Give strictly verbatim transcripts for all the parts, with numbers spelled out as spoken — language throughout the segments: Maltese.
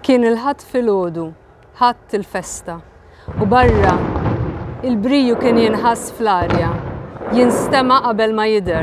Kien il-ħadd filgħodu, ħadd il-festa, u barra il-briju kien jinħass fl-arja, jinstema' qabel ma jidher.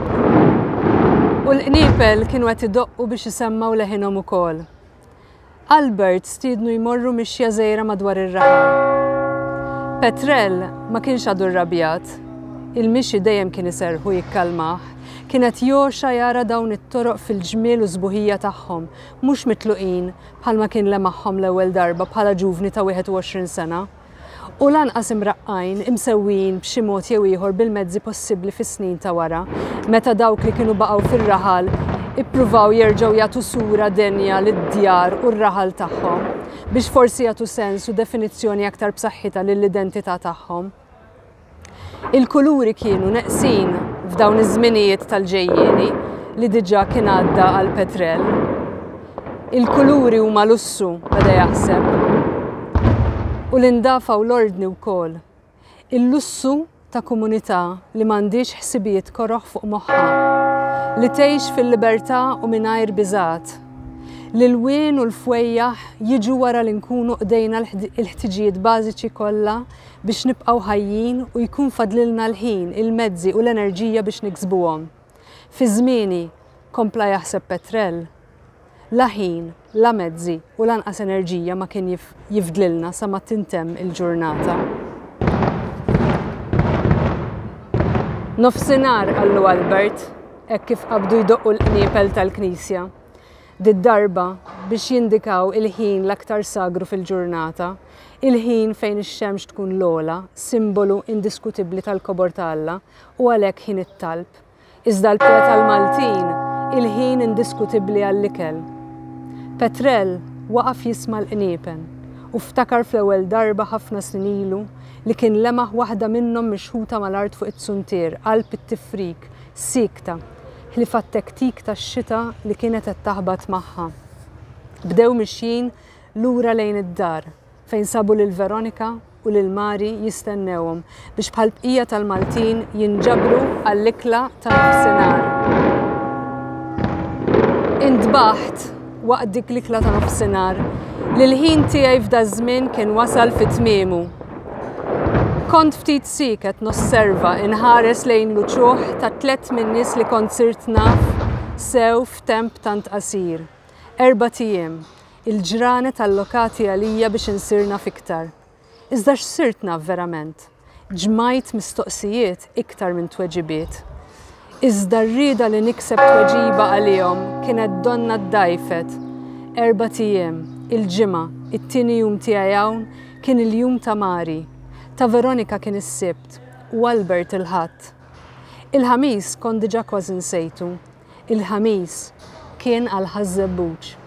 U l-qniepel kienu qed idoqqu biex isemmaw leħinhom ukoll. Albert stiednu jmorru mixja żgħira madwar ir-raħal. Petrell ma kienx għadu rrabjat, il-mixi dejjem kien iserħu jikkalmah, kienet joxa jara dawn it-toroq fil-ġmiel u żbuħija tagħhom, mhux mitluqin bħalma kien lemaħħom l-ewwel darba bħala ġuvni ta' wieħed u għoxrin sena. U lanqas imraqqajn, imsewwin b'xi mod jew ieħor bil-mezzi possibbli fis-snin ta' wara, meta dawk li kienu baqgħu fir-raħal ippruvaw jerġgħu jagħtu sura denja lid-djar u r-raħal tagħhom biex forsi jagħtu sens u definizzjoni aktar b'saħħitha lill-identità tagħhom. Il-kuluri kienu neqsin f'dawn iż-żminijiet tal-ġejjieni li diġà kien għadda għal Petrell. Il-kuluri huma lussu beda jaħseb. U l-indafa u l-ordni wkoll. Il-lussu ta' komunità li m'għandix ħsibijiet koroħ fuq moħħha, li tgħix fil-libertà u mingħajr biżgħat. Li l-wien u l-fwejjaħ jiġu wara li nkunu qdejna l-ħtiġijiet bażiċi kollha biex nibqgħu ħajjin u jkun fadlilna l-ħin, il-mezzi u l-enerġija biex niksbuhom. Fi żmieni, kompla jaħseb Petrell, la ħin, la mezzi u lanqas enerġija ma kien jifdlilna sa ma tintemm il-ġurnata. Nofsinhar qallu Albert, hekk kif qabdu jdoqqu l-qniepel tal-Knisja. Did-darba biex jindikaw il-ħin l-aktar sagru fil-ġurnata, il-ħin fejn ix-xemx tkun l-ogħla, simbolu indiskutibbli tal-kobor ta' Alla u għalhekk ħin it-talb. Iżda l-pret tal-Maltin, il-ħin indiskutibbli għall-ikel. Petrell waqaf jisma' l-qniepen u ftakar fl-ewwel darba ħafna snin ilu li kien lemaħ waħda minnhom mixħuta mal-art fuq it-suntier, qalb it-tifrik, sikta, ħlifa t-tektik tax-xita li kienet qed taħbad magħha. Bdew mixjin lura lejn id-dar fejn sabu lil Veronika u lil Mari jistennewhom biex bħal bqija tal-Maltin jinġabru għall-ikla ta' nofsinhar. Intbaħħt waqt dik l-ikla ta' nofsinhar li l-ħin tiegħi f'da żmien kien wasal fi tmiemu. Kont ftit siket nosserva inħares lejn l-uċuħ ta' tliet min-nies li kont sirt naf sew f'temp tant qasir. Erba' tiem, il-ġranet allokati għalija biex insir naf iktar. Iżda x'sirt naf verament? Ġmajt mistoqsijiet iktar minn tweġibiet. Iżda rrieda li nikseb tweġiba għalihom kienet donna ddajfet. Erba' tiem, il-ġimgħa, it-tieni jum tiegħi hawn kien il-jum ta' Mari. Ta' Veronika kien is-sibt u Albert il-ħadd. Il-ħamis kont diġà kważi nsejtu. Il-ħamis kien għal ħaż-żebbuġ.